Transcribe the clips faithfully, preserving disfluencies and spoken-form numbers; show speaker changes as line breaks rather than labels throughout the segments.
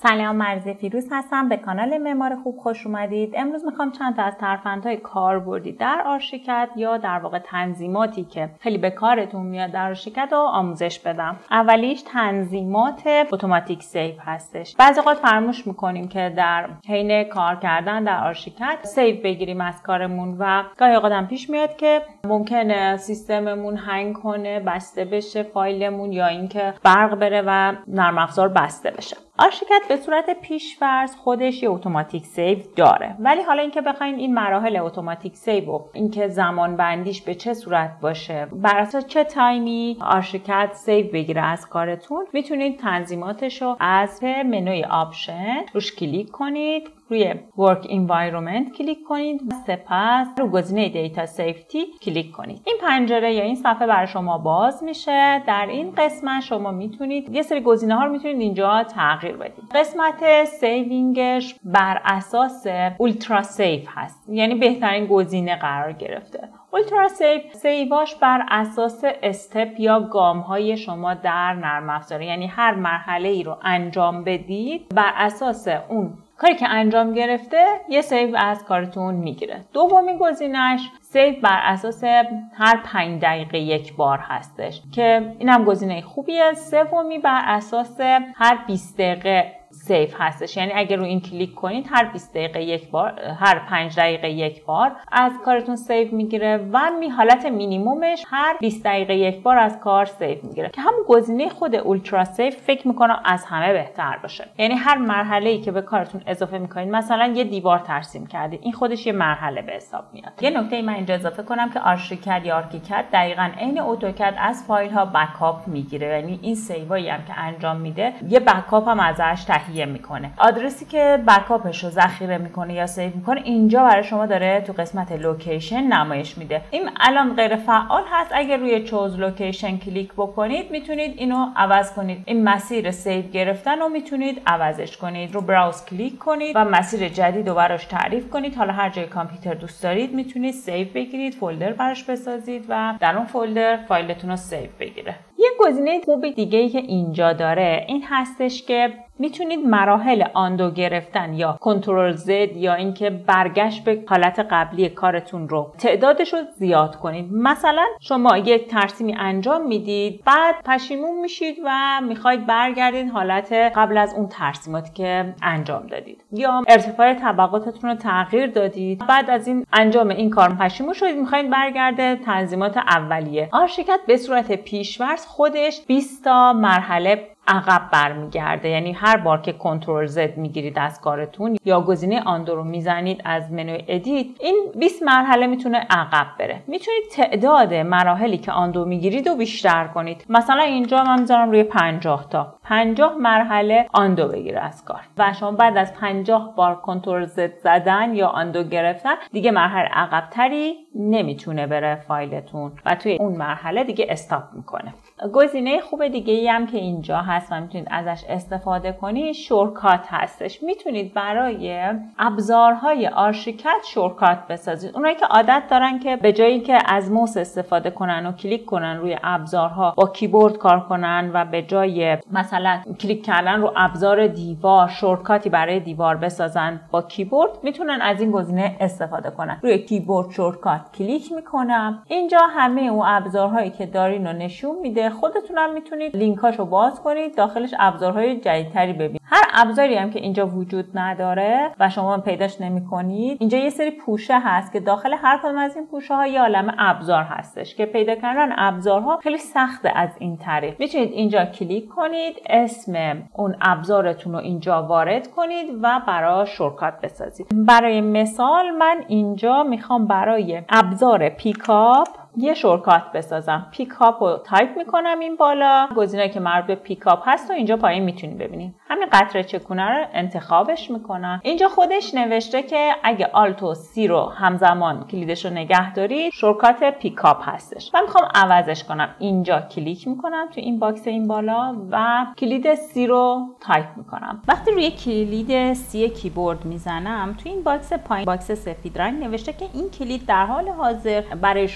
سلام، مرزی فیروز هستم. به کانال معمار خوب خوش اومدید. امروز میخوام چند تا از ترفندهای کاربردی در آرشیکد یا در واقع تنظیماتی که خیلی به کارتون میاد در آرشیکد رو آموزش بدم. اولیش تنظیمات اتوماتیک سیو هستش. بعضی وقت فراموش میکنیم که در حین کار کردن در آرشیکد سیو بگیریم از کارمون و گاهی اوقات هم پیش میاد که ممکنه سیستممون هنگ کنه، بسته بشه فایلمون، یا اینکه برق بره و نرم افزار بسته بشه. آرشیکد به صورت پیش‌فرض خودش یه اتوماتیک سیو داره، ولی حالا اینکه بخواین این مراحل اتوماتیک سیو و اینکه زمان بندیش به چه صورت باشه، بر اساس چه تایمی آرشیکد سیو بگیره از کارتون، میتونید تنظیماتش رو از منوی آپشن روش کلیک کنید، روی Work Environment کلیک کنید و سپس رو گزینه دیتا سیفتی کلیک کنید. این پنجره یا این صفحه برای شما باز میشه. در این قسمت شما میتونید یه سری گزینه ها رو میتونید اینجا تغییر بدید. قسمت سیوینگش بر اساس اولترا سیو هست، یعنی بهترین گزینه قرار گرفته. اولترا سیو سیواش بر اساس استپ یا گام های شما در نرم افزار، یعنی هر مرحله ای رو انجام بدید بر اساس اون کاری که انجام گرفته یه سیو از کارتون میگیره. دومین گزینه‌اش سیو بر اساس هر پنج دقیقه یک بار هستش که اینم گزینه خوبیه. سومی بر اساس هر بیست دقیقه سیو هستش، یعنی اگر رو این کلیک کنید هر بیست دقیقه یک بار، هر پنج دقیقه یک بار از کارتون سیو میگیره و می حالت مینیمومش هر بیست دقیقه یک بار از کار سیو میگیره که همون گزینه خود اولترا سیو فکر میکنم از همه بهتر باشه. یعنی هر مرحله‌ای که به کارتون اضافه میکنید، مثلا یه دیوار ترسیم کردید، این خودش یه مرحله به حساب میاد. یه نکته من اینجا اضافه کنم که آرشیکد یا آرکیکد دقیقاً عین اتوکد از فایل ها بکاپ میگیره، یعنی این سیوایی هم که انجام میده یه بکاپ هم ازش تهیه میکنه. آدرسی که بکاپش رو ذخیره میکنه یا سیو میکنه اینجا برای شما داره تو قسمت لوکیشن نمایش میده. این الان غیر فعال هست. اگر روی چوز لوکیشن کلیک بکنید میتونید اینو عوض کنید. این مسیر سیو گرفتن رو میتونید عوضش کنید. رو براوز کلیک کنید و مسیر جدید رو براش تعریف کنید. حالا هر جای کامپیوتر دوست دارید میتونید سیو بگیرید، فولدر براش بسازید و در اون فولدر فایلتون رو سیو بگیره. یه گزینه خوب دیگه ای که اینجا داره این هستش که میتونید مراحل آندو گرفتن یا کنترل زد یا اینکه برگشت به حالت قبلی کارتون رو تعدادش رو زیاد کنید. مثلا شما یک ترسیمی انجام میدید، بعد پشیمون میشید و میخواید برگردید حالت قبل از اون ترسیماتی که انجام دادید، یا ارتفاع طبقاتتون رو تغییر دادید، بعد از این انجام این کار پشیمون شدید میخواید برگرده تنظیمات اولیه. آرشیکد به صورت پیش‌فرض خودش بیست تا مرحله عقب برمیگرده، یعنی هر بار که کنترل زد میگیرید از کارتون یا گزینه آندو رو میزنید از منوی ادیت، این بیست مرحله میتونه عقب بره. میتونید تعداد مراحلی که آندو میگیرید رو بیشتر کنید. مثلا اینجا من میذارم روی پنجاه تا پنجاه مرحله آندو بگیره از کار و شما بعد از پنجاه بار کنترل زد زدن یا آندو گرفتن دیگه مرحله عقب تری نمیتونه بره فایلتون و توی اون مرحله دیگه استاپ میکنه. گزینه خوب دیگه ای هم که اینجا هست و میتونید ازش استفاده کنید شورتکات هستش. میتونید برای ابزارهای آرشیکد شورتکات بسازید. اونایی که عادت دارن که به جایی که از موس استفاده کنن و کلیک کنن روی ابزارها با کیبورد کار کنن و به جای مثلا کلیک کردن رو ابزار دیوار شورتکاتی برای دیوار بسازن با کیبورد، میتونن از این گزینه استفاده کنن. روی کیبورد شورتکات کلیک میکنم، اینجا همه اون ابزارهایی که دارین رو نشون میده. خودتونم میتونید لینکاشو باز کنید، داخلش ابزارهای جدیدتری ببینید. هر ابزاری هم که اینجا وجود نداره و شما پیداش نمی‌کنید، اینجا یه سری پوشه هست که داخل هر کدوم از این پوشه ها یه عالمه ابزار هستش که پیدا کردن ابزارها خیلی سخته. از این طریق میتونید اینجا کلیک کنید، اسم اون ابزارتون رو اینجا وارد کنید و برای شورتکات بسازید. برای مثال من اینجا میخوام برای ابزار پیکاپ یه شورتکات بسازم. پیکاپ رو تایپ میکنم این بالا، گزینه‌ای که مربوط به پیکاپ هست و اینجا پایین میتونید ببینید. همین قطره چکونه رو انتخابش میکنم. اینجا خودش نوشته که اگه آلت و سی رو همزمان کلیدش رو نگه دارید شورتکات پیکاپ هستش. من میخوام عوضش کنم. اینجا کلیک میکنم تو این باکس این بالا و کلید سی رو تایپ میکنم. وقتی روی کلید سی کیبورد میزنم تو این باکس پایین، باکس سفید رنگ، نوشته که این کلید در حال حاضر برای شورتکات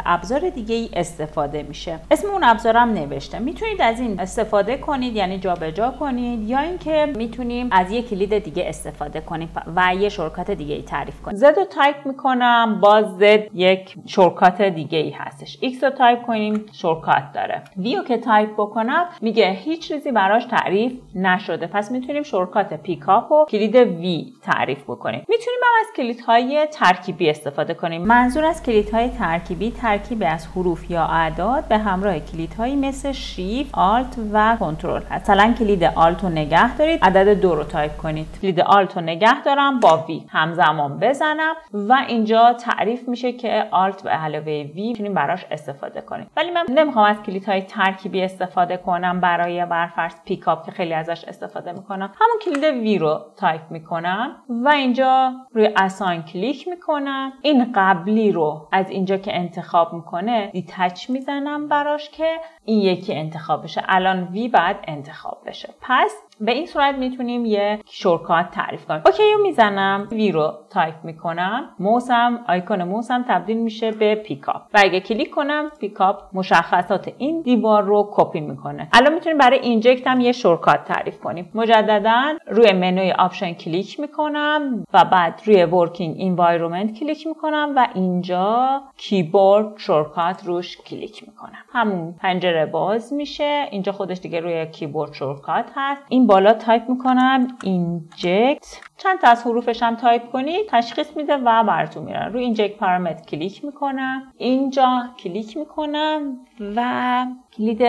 ابزار دیگه ای استفاده میشه. اسم اون ابزارم نوشتم. میتونید از این استفاده کنید، یعنی جابجا کنید، یا اینکه میتونیم از یک کلید دیگه استفاده کنیم و یه شورتکات دیگه ای تعریف کنیم. زد رو تایپ میکنم، باز زد یک شورتکات دیگه ای هستش. ایکس رو تایپ کنیم، شورتکات داره. وی رو که تایپ بکنم میگه هیچ چیزی براش تعریف نشده، پس میتونیم شورتکات پیکاپ و کلید وی تعریف بکنیم. میتونیم هم از کلیدهای ترکیبی استفاده کنیم. منظور از کلیدهای ترکیبی ترکیب از حروف یا اعداد به همراه کلیدهایی مثل شیفت، آلت و کنترل. مثلا کلید آلت رو نگه دارید، عدد دو رو تایپ کنید. کلید آلت رو نگه دارم، با وی همزمان بزنم و اینجا تعریف میشه که آلت به علاوه وی میتونیم براش استفاده کنیم. ولی من نمیخوام از کلیدهای ترکیبی استفاده کنم برای برفرض پیکاپ که خیلی ازش استفاده میکنم. همون کلید وی رو تایپ میکنم و اینجا روی اساین کلیک میکنم. این قبلی رو از اینجا که انتخاب میکنه دیتچ میزنم براش که این یکی انتخاب بشه. الان وی بعد انتخاب بشه. پس به این صورت میتونیم یه شورتکات تعریف کنیم. اوکی رو میزنم، وی رو تایپ میکنم، موسم آیکون موسم تبدیل میشه به پیکاپ و اگه کلیک کنم پیکاپ مشخصات این دیوار رو کپی میکنه. الان میتونیم برای اینجکت هم یه شورتکات تعریف کنیم. مجددا روی منوی آپشن کلیک میکنم و بعد روی ورکینگ انوایرمنت کلیک میکنم و اینجا کیبورد شورتکات روش کلیک میکنم. همون پنجره باز میشه. اینجا خودش دیگه روی کیبورد شورتکات هست. این بالا تایپ میکنم اینجکت، چند تا از حروفش هم تایپ کنید تشخیص میده و براتون میره. روی اینجکت پارامتر کلیک میکنم، اینجا کلیک میکنم و کلید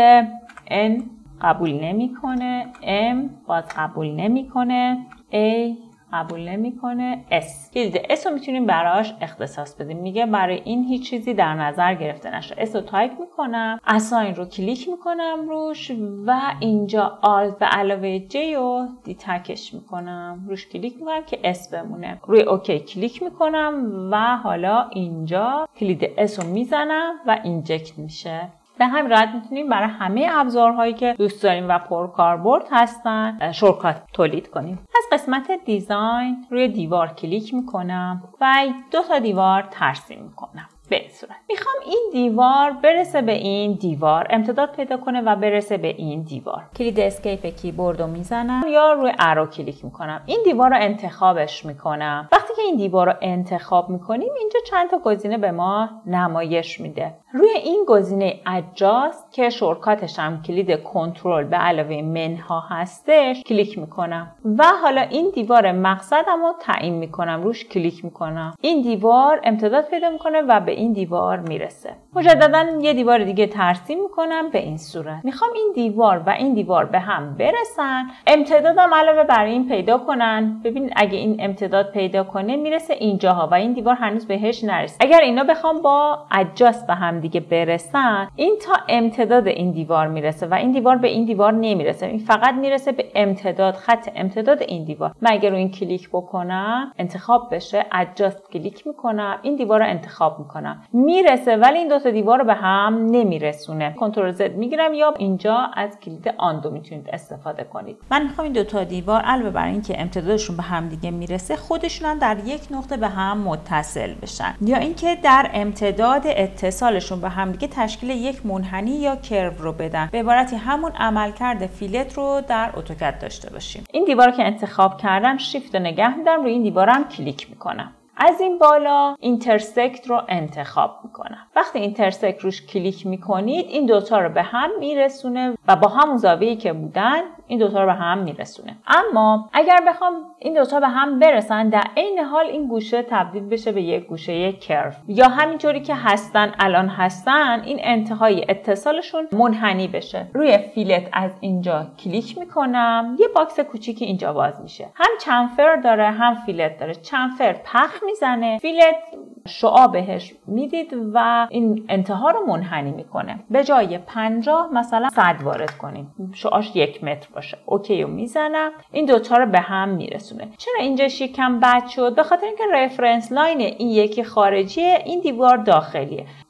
N قبول نمیکنه، M باز قبول نمیکنه، A قبول نمیکنه، S. کلید S رو میتونیم براش اختصاص بدیم. میگه برای این هیچ چیزی در نظر گرفته نشه. S رو تایپ میکنم، اساین رو کلیک میکنم روش و اینجا آلت به علاوه J رو دیتکش میکنم. روش کلیک میکنم که S بمونه. روی اوکی کلیک میکنم و حالا اینجا کلید S رو میزنم و اینجکت میشه. به همین راحت میتونیم برای همه ابزارهایی که دوست داریم و پرکاربرد هستن شورتکات تولید کنیم. از قسمت دیزاین روی دیوار کلیک میکنم و دو تا دیوار ترسیم میکنم. به این صورت میخوام این دیوار برسه به این دیوار، امتداد پیدا کنه و برسه به این دیوار. کلید اسکیپ کیبورد رو میزنم یا روی ارو کلیک میکنم. این دیوار رو انتخابش میکنم. وقتی که این دیوار رو انتخاب میکنیم اینجا چند تا گزینه به ما نمایش میده. روی این گزینه ادجاست که شورتکاتش هم کلید کنترل به علاوه منها هستش کلیک میکنم و حالا این دیوار مقصدم رو تعیین میکنم. روش کلیک میکنم. این دیوار امتداد پیدا میکنه و به این دیوار میرسه. مجددا یه دیوار دیگه ترسیم میکنم به این صورت. میخوام این دیوار و این دیوار به هم برسن. امتدادم علاوه بر این پیدا کنن. ببینید اگه این امتداد پیدا کنه میرسه اینجاها و این دیوار هنوز بهش نرسه. اگر اینا بخوام با ادجاست به هم دیگه برسن این تا امتداد این دیوار میرسه و این دیوار به این دیوار نمیرسه. این فقط میرسه به امتداد، خط امتداد این دیوار. من اگر رو این کلیک بکنم انتخاب بشه، ادجاست کلیک میکنم، این دیوار رو انتخاب میکنم، میرسه ولی این دو تا دیوار رو به هم نمیرسونه. کنترل زد میگیرم یا اینجا از کلید آندو میتونید استفاده کنید. من میخوام این دو تا دیوار علاوه بر اینکه امتدادشون به هم دیگه میرسه خودشون هم در یک نقطه به هم متصل بشن یا اینکه در امتداد اتصالشون به هم دیگه تشکیل یک منحنی یا کرو رو بدن. به عبارتی همون عملکرد فیلت رو در اتوکد داشته باشیم. این دیوار رو که انتخاب کردم شیفت رو نگه میدارم، روی این دیوارم کلیک میکنم. از این بالا اینترسکت رو انتخاب میکنم. وقتی اینترسکت روش کلیک میکنید این دوتا رو به هم میرسونه و با همون زاویه‌ای که بودن این دوتا رو به هم میرسونه. اما اگر بخوام این دوتا به هم برسن در عین حال این گوشه تبدیل بشه به یک گوشه کرو یا همینطوری که هستن الان هستن این انتهای اتصالشون منحنی بشه. روی فیلت از اینجا کلیک میکنم، یه باکس کوچیکی اینجا باز میشه. هم چنفر داره هم فیلت داره. چنفر پخ میزنه، فیلت شعاع بهش میدید و این انتها رو منحنی میکنه. به جای پنجاه مثلا صد وارد کنیم، شعاعش یک متر باشه. اوکی رو میزنم، این دوتا رو به هم میرسونه. چرا اینجا یکم بد شد؟ به خاطر اینکه رفرنس لاین این یکی خارجیه، این دیوار داخلیه.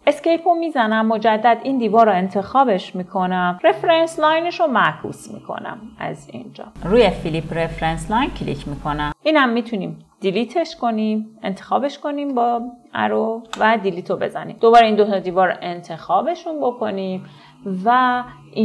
اسکیپ رو میزنم، مجدد این دیوار رو انتخابش میکنم، رفرنس لاینش رو معکوس میکنم از اینجا. روی فلیپ رفرنس لاین کلیک میکنم. اینم میتونیم دیلیتش کنیم، انتخابش کنیم با ارو و دیلیت رو بزنیم. دوباره این دو تا دیوار رو انتخابشون بکنیم و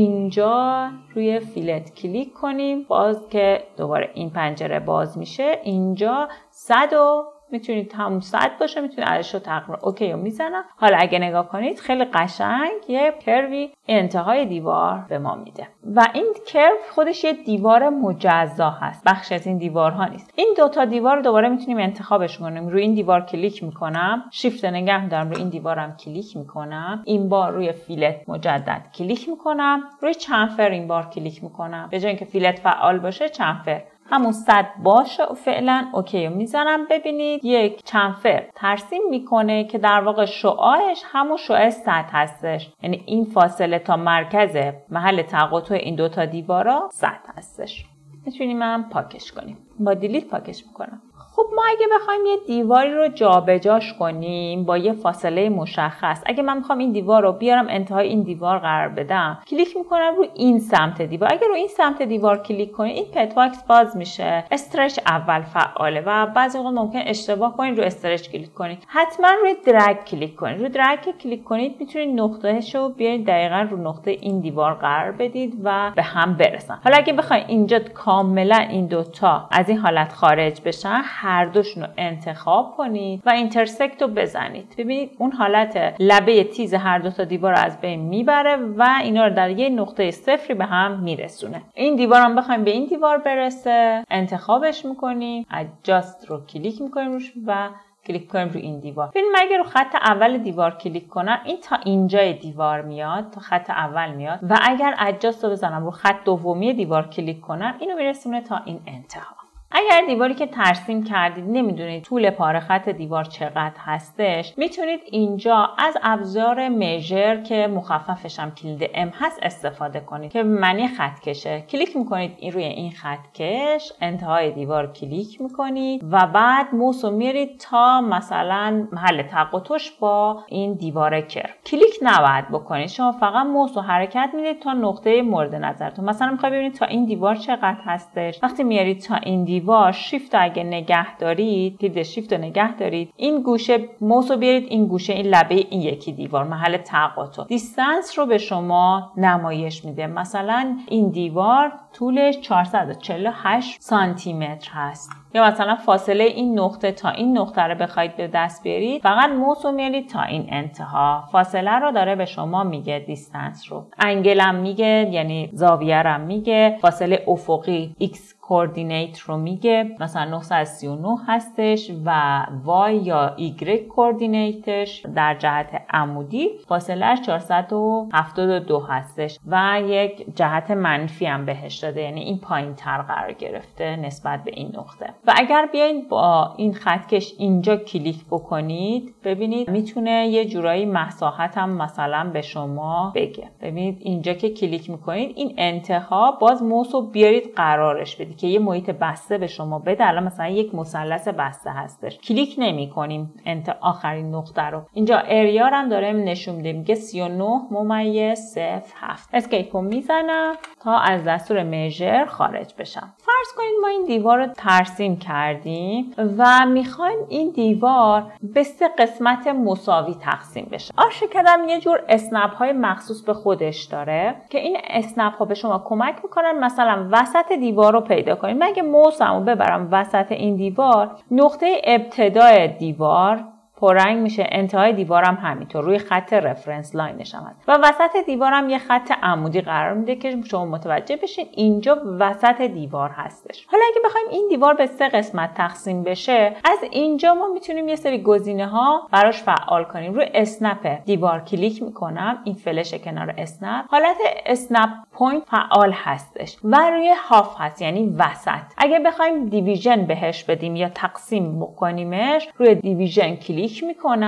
اینجا روی فیلت کلیک کنیم، باز که دوباره این پنجره باز میشه. اینجا صد و میتونید همون صد باشه، میتونید عددش رو تقریبا اوکی رو میزنم. حالا اگه نگاه کنید خیلی قشنگ یه کروی انتهای دیوار به ما میده و این کرو خودش یه دیوار مجزا هست، بخش از این دیوارها نیست. این دوتا دیوار رو دوباره میتونیم انتخابش کنیم. روی این دیوار کلیک میکنم، شیفت نگه میدارم، روی این دیوارم کلیک میکنم، این بار روی فیلت مجدد کلیک میکنم، روی چنفر این بار کلیک میکنم. به جای اینکه فیلت فعال باشه چنفر همون صد باشه و فعلا اوکی رو میزنم. ببینید یک چنفر ترسیم میکنه که در واقع شعاعش همون شعاع صد هستش، یعنی این فاصله تا مرکز محل تقاطع این دوتا دیوارا صد هستش. میتونیم هم پاکش کنیم، با دیلیت پاکش میکنم. خب ما اگه بخوایم یه دیواری رو جابجاش کنیم با یه فاصله مشخص، اگه من میخوام این دیوار رو بیارم انتهای این دیوار قرار بدم، کلیک میکنم روی این سمت دیوار. اگه روی این سمت دیوار کلیک کنید این پت باکس باز میشه، استرچ اول فعاله و بعضی وقت ممکن اشتباه کنید روی استرچ کلیک کنید. حتما روی درگ کلیک کنید. روی درگ کلیک کنید میتونید نقطهش رو بیارید دقیقاً رو نقطه این دیوار قرار بدید و به هم برسن. حالا اگه بخواید اینجا کاملا این دوتا از این حالت خارج بشن، هر دوشون رو انتخاب کنید و اینترسکت رو بزنید. ببینید اون حالت لبه تیز هر دو تا دیوار رو از بین میبره و اینا رو در یه نقطه صفری به هم میرسونه. این دیوار هم بخوایم به این دیوار برسه، انتخابش میکنیم، adjust رو کلیک میکنیم روش و کلیک کنیم روی این دیوار. ببین مگه رو خط اول دیوار کلیک کنم این تا اینجای دیوار میاد، تا خط اول میاد و اگر adjust رو بزنم رو خط دومی دیوار کلیک کنم اینو میرسونه تا این انتها. اگر دیواری که ترسیم کردید نمیدونید طول پاره خط دیوار چقدر هستش، میتونید اینجا از ابزار میجر که مخففش هم کلید ام هست استفاده کنید که معنی خط کشه. کلیک میکنید این روی این خط کش، انتهای دیوار کلیک میکنید و بعد موس رو میارید تا مثلا محل تقاطعش با این دیوار کرو. کلیک نباید بکنید، شما فقط موس رو حرکت میدید تا نقطه مورد نظرتون. مثلا میخواید ببینید تا این دیوار چقدر هستش، وقتی میارید تا این دیوار شیفت اگه نگه دارید، کلید شیفت رو نگه دارید، این گوشه موس رو بیارید این گوشه این لبه این یکی دیوار محل تقاطع، دیستنس رو به شما نمایش میده. مثلا این دیوار طولش چهارصد و چهل و هشت سانتی متر هست، یا مثلا فاصله این نقطه تا این نقطه رو بخواید به دست بیارید فقط موس رو میارید تا این انتها. فاصله رو داره به شما میگه، دیستنس رو. انگل هم میگه، یعنی زاویه رو میگه. فاصله افقی ایکس کوردینیت رو میگه، مثلا نهصد و سی و نه هستش و وای یا ایگرگ کوردینیتش در جهت عمودی فاصلهش چهارصد و هفتاد و دو هستش و یک جهت منفی هم بهش داده، یعنی این پایین تر قرار گرفته نسبت به این نقطه. و اگر بیاین با این خطکش اینجا کلیک بکنید ببینید میتونه یه جورایی مساحت هم مثلا به شما بگه. ببینید اینجا که کلیک میکنید این انتها باز موس رو بیارید قرارش بدید که یه محیط بسته به شما بده. الان مثلا یک مثلث بسته هستش، کلیک نمی کنیم انت آخرین نقطه رو. اینجا اریا هم داره نشون میده، میگه سی و نه ممیز صفر هفت. اسکیپ رو میزنم تا از دستور میجر خارج بشم. فرض کنید ما این دیوار رو ترسیم کردیم و میخوایم این دیوار به سه قسمت مساوی تقسیم بشه. آرشیکاد هم یه جور اسنپ های مخصوص به خودش داره که این اسنپ ها به شما کمک میکنن مثلا وسط دیوار رو پیدا کنید. من اگه موسمو ببرم وسط این دیوار، نقطه ابتدای دیوار پررنگ میشه، انتهای دیوارم همینطور روی خط رفرنس لاینش هم هست و وسط دیوارم یه خط عمودی قرار میده که شما متوجه بشین اینجا وسط دیوار هستش. حالا اگه بخوایم این دیوار به سه قسمت تقسیم بشه، از اینجا ما میتونیم یه سری گزینه ها براش فعال کنیم. روی اسنپ دیوار کلیک میکنم، این فلش کنار اسنپ، حالت اسنپ پوینت فعال هستش و روی هاف هست یعنی وسط. اگه بخوایم دیویژن بهش بدیم یا تقسیم بکنیمش، روی دیویژن کلیک میکنم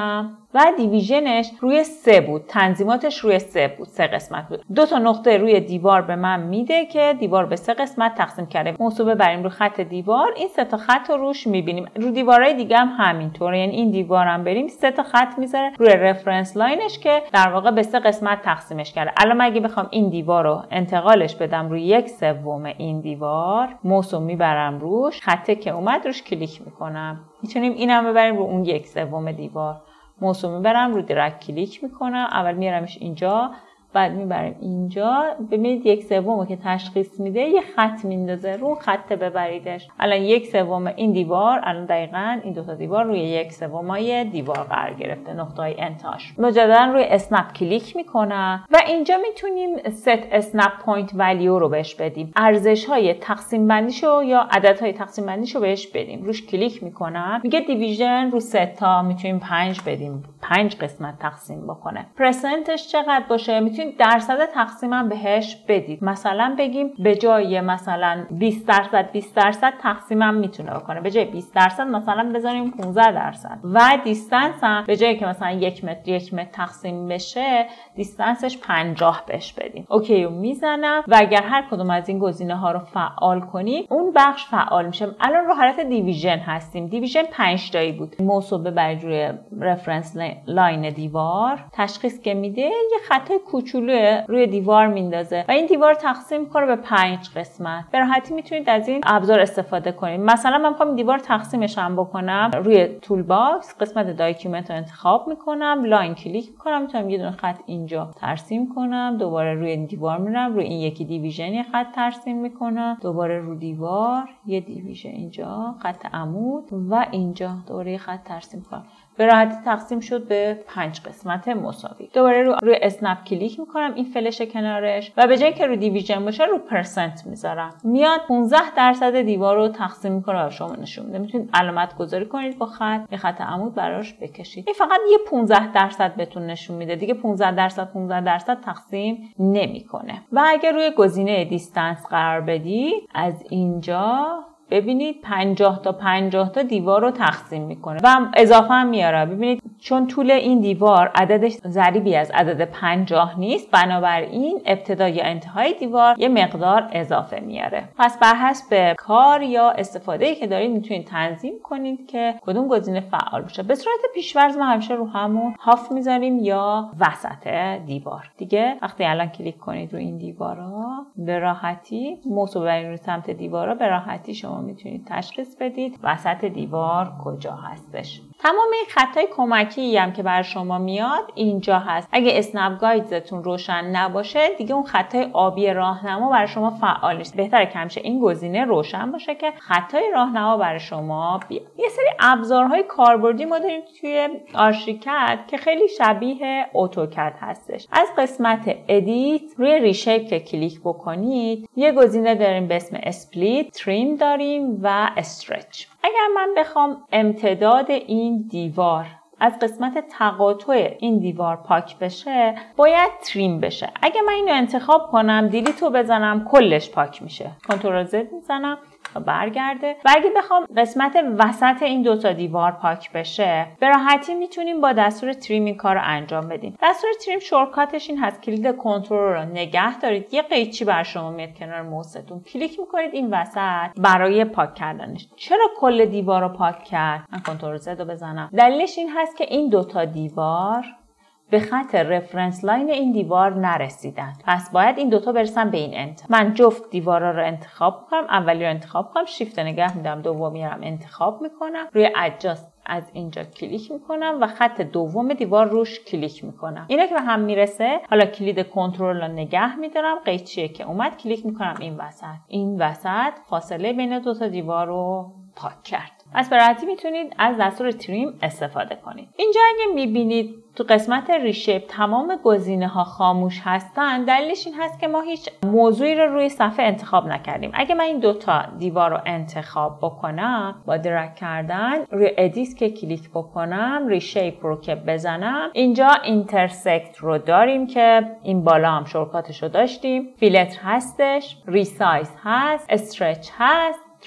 و دیویژنش روی سه بود، تنظیماتش روی سه بود، سه قسمت بود. دو تا نقطه روی دیوار به من میده که دیوار به سه قسمت تقسیم کرده. موضوع ببریم رو خط دیوار، این سه تا خط رو روش میبینیم. رو دیوارهای دیگه هم همینطوره، یعنی این دیوارم بریم سه تا خط میذاره روی رفرنس لاینش که در واقع به سه قسمت تقسیمش کرده. الان اگه بخوام این دیوار رو انتقالش بدم روی یک سوم این دیوار، موضوع میبرم روش، خطی که اومد روش کلیک میکنم. میتونیم اینم ببریم رو اون یک سوم دیوار، موضوع میبرم رو درک کلیک میکنم، اول میارمش اینجا، بعد میبریم اینجا. ببینید یک سومو که تشخیص میده یه خط میندازه، رو خط ببریدش. الان یک سوم این دیوار، الان دقیقاً این دو تا دیوار روی یک سومای دیوار قرار گرفته، نقطه‌های انتهاش. مجددا روی اسنپ کلیک میکنم و اینجا میتونیم ست اسنپ پوینت ولیو رو بهش بدیم، ارزش‌های تقسیم بندیشو یا عددهای تقسیم بندیشو بهش بدیم. روش کلیک میکنم، میگه دیویژن رو سه تا میتونیم پنج بدیم، پنج قسمت تقسیم بکنه. پرسنتش چقدر باشه؟ میتونید درصد تقسیمم بهش بدید. مثلا بگیم به جای مثلا بیست درصد بیست درصد تقسیمم میتونه بکنه، به جای بیست درصد مثلا بذاریم پانزده درصد. و دیستنس هم به جایی که مثلا یک متر یک متر تقسیم بشه، دیستنسش پنجاه بهش بدیم. اوکی رو میزنم و اگر هر کدوم از این گزینه ها رو فعال کنیم، اون بخش فعال میشه. الان رو حالت دیویژن هستیم. دیویژن پنج تایی بود. موضوع ببرید روی رفرنس لاین دیوار، تشخیص که میده یه خطای کوچولو روی دیوار میندازه و این دیوار تقسیم کنه به پنج قسمت. به راحتی میتونید از این ابزار استفاده کنید. مثلا من میخوام این دیوار تقسیمش هم بکنم، روی تول باکس قسمت داکیومنت رو انتخاب میکنم، لاین کلیک میکنم، میتونم یه دونه خط اینجا ترسیم کنم، دوباره روی این دیوار میرم، روی این یکی دیویژن یه خط ترسیم میکنم، دوباره رو دیوار یه دیویژن اینجا، خط عمود و اینجا دوباره یه خط ترسیم کنم. به راحتی تقسیم شد به پنج قسمت مساوی. دوباره رو روی اسنپ کلیک میکنم، این فلش کنارش، و به جای که رو دیویژن باشه رو پرسنت میذارم. میاد پانزده درصد دیوار رو تقسیم میکنه و شما نشون میده. میتونید علامت گذاری کنید با خط، یه خط عمود براش بکشید. این فقط یه پانزده درصد بهتون نشون میده. دیگه پانزده درصد پانزده درصد تقسیم نمیکنه. و اگر روی گزینه دیستنس قرار بدید، از اینجا ببینید پنجاه تا پنجاه تا دیوار رو تقسیم میکنه و اضافه هم میاره. ببینید چون طول این دیوار عددش ضریبی از عدد پنجاه نیست، بنابراین ابتدا یا انتهای دیوار یه مقدار اضافه میاره. پس بر حسب کار یا استفاده‌ای که دارید میتونید تنظیم کنید که کدوم گزینه فعال باشه. به صورت پیش‌فرض ما همیشه رو همون هاف میذاریم یا وسط دیوار. دیگه وقتی الان کلیک کنید رو این دیوارا، به راحتی موضوع برید رو سمت دیوارا، به راحتی شما میتونید تشخیص بدید وسط دیوار کجا هستش. تمام این خطای کمکی هم که بر شما میاد اینجا هست. اگه اسنپ گایدتون روشن نباشه، دیگه اون خطای آبی راهنما برای شما فعال نیست. بهتره که همیشه این گزینه روشن باشه که خطای راهنما برای شما بیاد. یه سری ابزارهای کاربردی ما داریم توی آرشیکد که خیلی شبیه اتوکد هستش. از قسمت ادیت روی ریشیپ که کلیک بکنید، یه گزینه داریم به اسم اسپلیت، تریم داریم و استرچ. اگر من بخوام امتداد این دیوار از قسمت تقاطع این دیوار پاک بشه، باید تریم بشه. اگه من اینو انتخاب کنم، دیلیتو بزنم، کلش پاک میشه. کنترل زد میزنم تا برگرده. و اگه بخوام قسمت وسط این دوتا دیوار پاک بشه، به راحتی میتونیم با دستور تریم این کار رو انجام بدیم. دستور تریم شورتکاتش این هست، کلید کنترل رو نگه دارید، یه قیچی بر شما میاد کنار موستون، کلیک میکنید این وسط برای پاک کردنش. چرا کل دیوار رو پاک کرد؟ من کنترل زد رو بزنم. دلیلش این هست که این دوتا دیوار به خط رفرنس لاین این دیوار نرسیدن، پس باید این دوتا برسن به این انت. من جفت دیوارا رو انتخاب میکنم، اولی رو انتخاب کنم، شیفت نگه میدم، دومی رو انتخاب میکنم، روی ادجاست از اینجا کلیک میکنم و خط دوم دیوار روش کلیک میکنم. اینا که به هم میرسه، حالا کلید کنترل رو نگه میدارم، قیچیه که اومد کلیک میکنم این وسط. این وسط فاصله بین دو تا دیوار رو پاک کرد. پس به راحتی میتونید از دستور تریم استفاده کنید. اینجا اگه میبینید تو قسمت ریشیپ تمام گزینه ها خاموش هستن، دلیلش این هست که ما هیچ موضوعی رو روی صفحه انتخاب نکردیم. اگه من این دوتا دیوار رو انتخاب بکنم با درگ کردن، روی ادیت که کلیک بکنم، ریشیپ رو که بزنم، اینجا اینترسکت رو داریم که این بالا هم شورتکاتش رو داشتیم، فیلتر هستش، ریسایز هست، استرچ هست،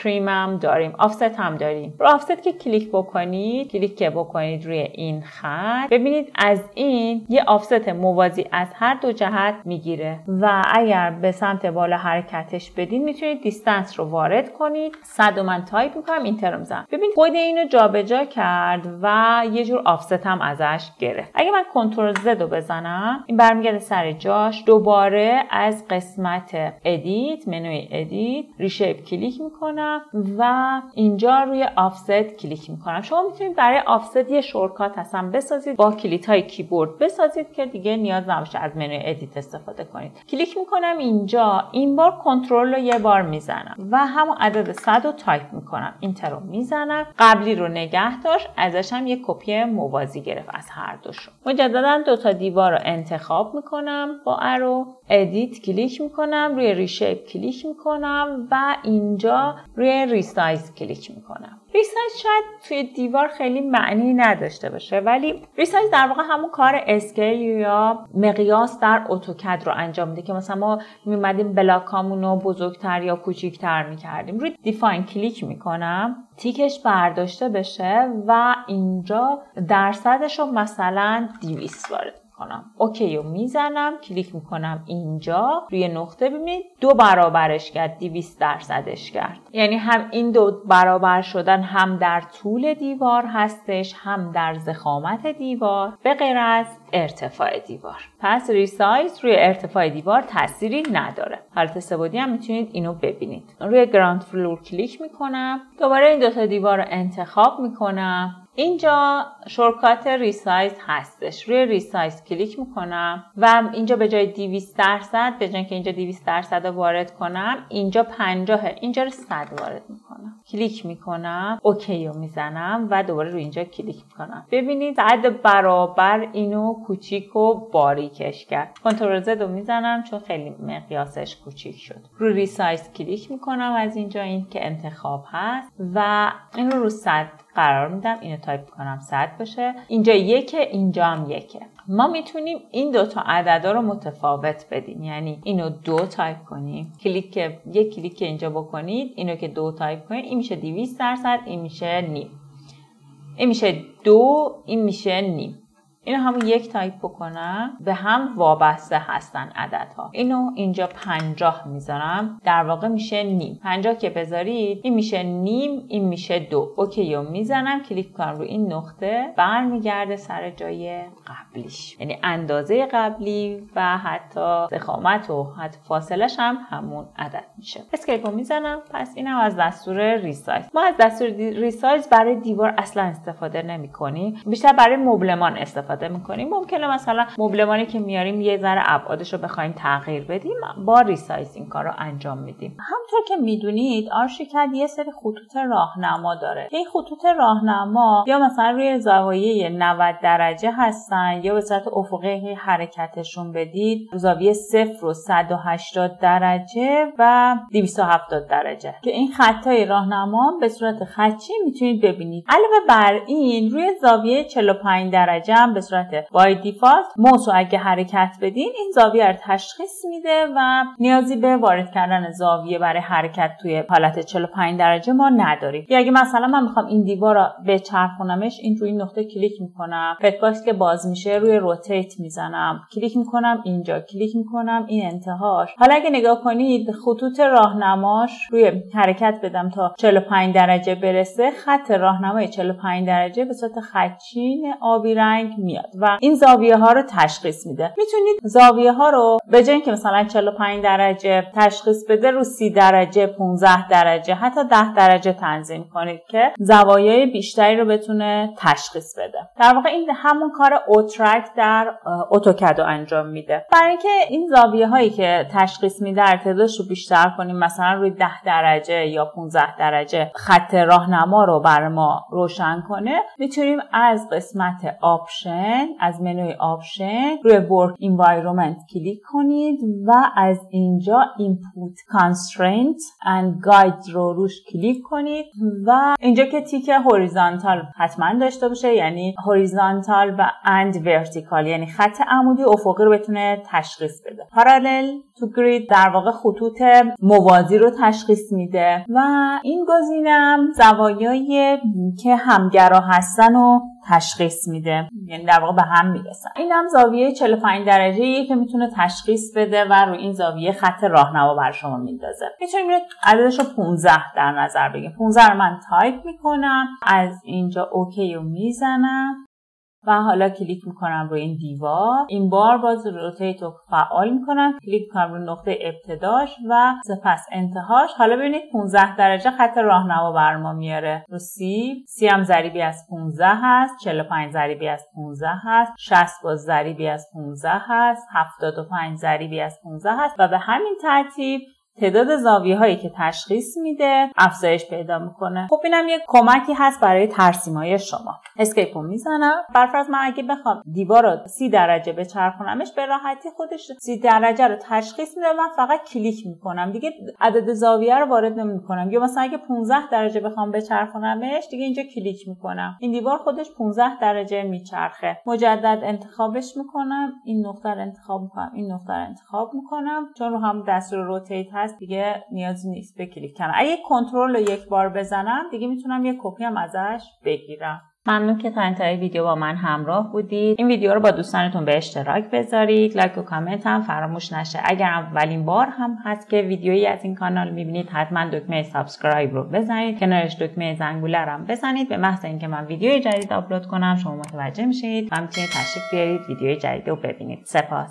تریم هم داریم، آفست هم داریم. رو آفست که کلیک بکنید، کلیک که بکنید روی این خط، ببینید از این یه آفست موازی از هر دو جهت میگیره و اگر به سمت بالا حرکتش بدین میتونید دیستنس رو وارد کنید. صد و من تایپ میکنم، اینتر رو میزنم. ببین خود اینو جابجا کرد و یه جور آفست هم ازش گرفت. اگه من کنترل زد رو بزنم، این برمیگرده سر جاش. دوباره از قسمت ادیت، منوی ادیت، ریشیپ کلیک میکنم و اینجا روی آفست کلیک میکنم. شما میتونید برای آفست یه شورتکات هستن بسازید، با کلیک های کیبورد بسازید که دیگه نیاز نباشه از منوی ادیت استفاده کنید. کلیک میکنم اینجا، این بار کنترل رو یه بار میزنم و همون عدد صد رو تایپ میکنم، اینتر رو میزنم. قبلی رو نگه داشت، ازش هم یک کپی موازی گرفت از هر دوشون. مجددا دو تا دیوار رو انتخاب میکنم با ارو، ادیت کلیک میکنم، روی ریشیپ کلیک میکنم و اینجا روی ریسایز کلیک میکنم. ریسایز شاید توی دیوار خیلی معنی نداشته باشه، ولی ریسایز در واقع همون کار اسکیل یا مقیاس در اتوکد رو انجام میده که مثلا ما میمدیم بلاکامون رو بزرگتر یا کوچیکتر میکردیم. روی دیفاین کلیک میکنم، تیکش برداشته بشه و اینجا درصدش رو مثلا دویست وارد کنم. اوکی رو میزنم، کلیک میکنم اینجا روی نقطه، ببینید دو برابرش کرد، دویست درصدش کرد. یعنی هم این دو برابر شدن هم در طول دیوار هستش، هم در ضخامت دیوار، به غیر از ارتفاع دیوار. پس ریسایز روی ارتفاع دیوار تأثیری نداره. حالت سه‌بعدی هم میتونید اینو ببینید. روی گراند فلور کلیک میکنم، دوباره این دوتا دیوار رو انتخاب میکنم. اینجا شورتکات ریسایز هستش، روی ریسایز کلیک میکنم و اینجا به جای دویست درصد، به جای که اینجا دویست درصد رو وارد کنم، اینجا پنجاه، اینجا رو صد وارد میکنم. کلیک میکنم، اوکی رو میزنم و دوباره روی اینجا کلیک میکنم. ببینید صد برابر اینو کوچیک و باریکش کرد. کنترل زد رو میزنم چون خیلی مقیاسش کوچیک شد. روی ریسایز کلیک میکنم از اینجا، این که انتخاب هست و این رو رو صد قرار میدم، اینو تایپ کنم صد بشه. اینجا یکه، اینجا هم یکه. ما میتونیم این دوتا عددا رو متفاوت بدیم، یعنی اینو دو تایپ کنیم، کلیک یک کلیک اینجا بکنید، اینو که دو تایپ کنید، این میشه دویست درصد، این میشه نیم، این میشه دو، این میشه نیم. اینو همون یک تایپ بکنم، به هم وابسته هستن عددها. اینو اینجا پنجاه میذارم، در واقع میشه نیم. پنجاه که بذارید این میشه نیم، این میشه دو. اوکی رو میزنم، کلیک کنم رو این نقطه، برمیگرده سر جای قبلیش، یعنی اندازه قبلی و حتی ضخامت و حتی فاصلش هم همون عدد میشه. اسکیپ رو میزنم. پس اینم از دستور ریسایز. ما از دستور ریسایز برای دیوار اصلا استفاده نمی‌کنیم، بیشتر برای مبلمان استفاده میکنیم. ممکنه مثلا مبلمانی که میاریم یه ذره ابعادش رو بخوایم تغییر بدیم، با ریسایز این کار رو انجام میدیم. همونطور که میدونید آرشیکد یه سری خطوط راهنما داره. این خطوط راهنما یا مثلا روی زاویه نود درجه هستن یا به صورت افقی حرکتشون بدید زاویه صفر و صد و هشتاد درجه و دویست و هفتاد درجه که این خطای راهنما به صورت خطی میتونید ببینید. علاوه بر این روی زاویه چهل و پنج درجه هم به صورت بای دیفالت موس رو اگه حرکت بدین این زاویه رو تشخیص میده و نیازی به وارد کردن زاویه برای حرکت توی حالت چهل و پنج درجه ما نداریم. یا اگه مثلا من میخوام این دیوار رو بچرخونمش، این روی این نقطه کلیک میکنم، پت باکس که باز میشه روی روتیت میزنم، کلیک میکنم اینجا، کلیک میکنم این انتهاش. حالا اگه نگاه کنید خطوط راهنماش روی حرکت بدم تا چهل و پنج درجه برسه، خط راهنمای چهل و پنج درجه به صورت خطچین آبی رنگ میاد و این زاویه ها رو تشخیص میده. میتونید زاویه ها رو به جای اینکه مثلا چهل و پنج درجه تشخیص بده رو سی درجه، پانزده درجه، حتی ده درجه تنظیم کنید که زوایای بیشتری رو بتونه تشخیص بده. در واقع این همون کار اوترک در اتوکد رو انجام میده. برای اینکه این زاویه هایی که تشخیص میده ارتعادش رو بیشتر کنیم، مثلا روی ده درجه یا پانزده درجه خط راهنما رو برای ما روشن کنه، میتونیم از قسمت آپشن آپشن، از منوی آپشن روی ورک انوایرمنت کلیک کنید و از اینجا input constraint and guide رو روش کلیک کنید و اینجا که تیک هوریزونتال حتما داشته باشه، یعنی هوریزونتال و and vertical، یعنی خط عمودی افقی رو بتونه تشخیص بده. پارالل تو گرید در واقع خطوط موازی رو تشخیص میده و این گزینم زوایای که همگرا هستن و تشخیص میده، یعنی در واقع به هم میرسن. این هم زاویه چهل و پنج درجه‌ایه که میتونه تشخیص بده و رو این زاویه خط راهنما بر شما میندازه. میتونیم عددش رو پانزده در نظر بگیریم. پانزده رو من تایپ میکنم، از اینجا اوکی رو میزنم و حالا کلیک میکنم روی این دیوار. این بار باز روتیت رو فعال میکنم، کلیک میکنم روی نقطه ابتداش و سپس انتهاش. حالا ببینید پانزده درجه خط راهنما بر ما میاره. رو سی، سی هم ضریبی از پانزده هست، چهل و پنج ضریبی از پانزده هست، شصت باز ضریبی از پانزده هست، هفتاد و پنج ضریبی از پانزده هست و به همین ترتیب تعداد زاویه هایی که تشخیص میده افزایش پیدا میکنه. خب اینم یک کمکی هست برای ترسیمای شما. اسکیپ رو میزنم. برفرض من اگه بخوام دیوار رو سی درجه بچرخونمش، به راحتی خودش سی درجه رو تشخیص میده. من فقط کلیک میکنم، دیگه عدد زاویه رو وارد نمیکنم. یا مثلا اگه پانزده درجه بخوام بچرخونمش، دیگه اینجا کلیک میکنم، این دیوار خودش پانزده درجه میچرخه. مجدد انتخابش میکنم، این نقطه رو انتخاب میکنم، این نقطه رو انتخاب میکنم. چون رو هم دستور روتیت هست دیگه نیازی نیست به کلیک کنم. اگه کنترل رو یک بار بزنم دیگه میتونم یک کپی هم ازش بگیرم. ممنون که تا انتهای ویدیو با من همراه بودید. این ویدیو رو با دوستانتون به اشتراک بذارید. لایک و کامنت هم فراموش نشه. اگر اولین بار هم هست که ویدیویی از این کانال میبینید، حتما دکمه سابسکرایب رو بزنید. کنارش دکمه زنگوله رو هم بزنید. به محض اینکه من ویدیوی جدید آپلود کنم شما متوجه میشید و میتونید تشریف بیارید ویدیوی جدید رو ببینید. سپاس.